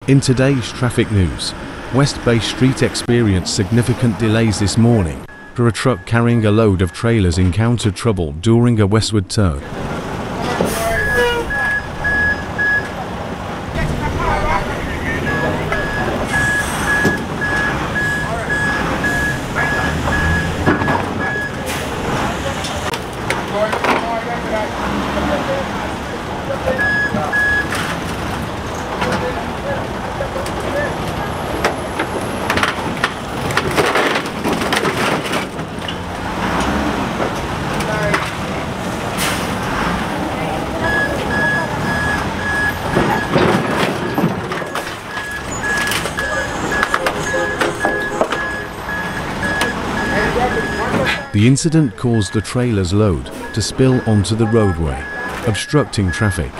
In today's traffic news, West Bay Street experienced significant delays this morning after a truck carrying a load of trailers encountered trouble during a westward turn. The incident caused the trailer's load to spill onto the roadway, obstructing traffic.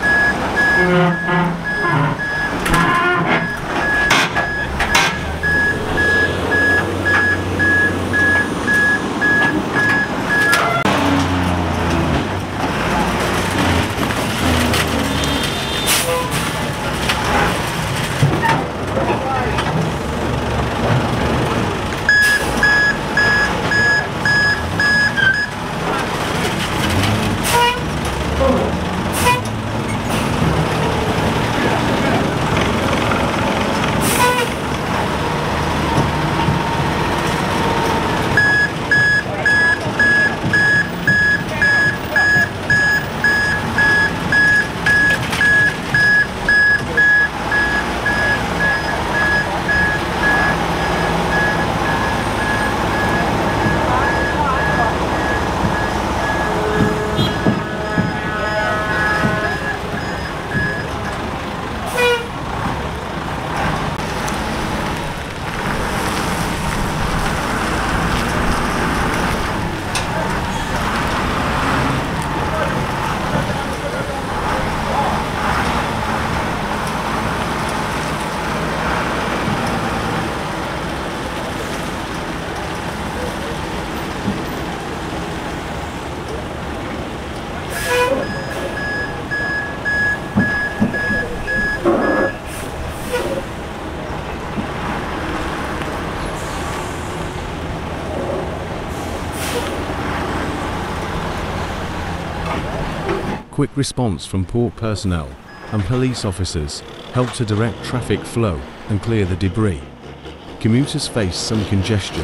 Quick response from port personnel and police officers helped to direct traffic flow and clear the debris. Commuters faced some congestion.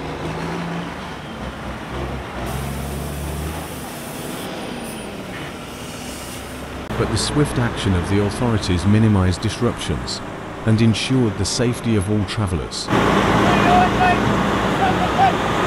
But the swift action of the authorities minimized disruptions and ensured the safety of all travelers.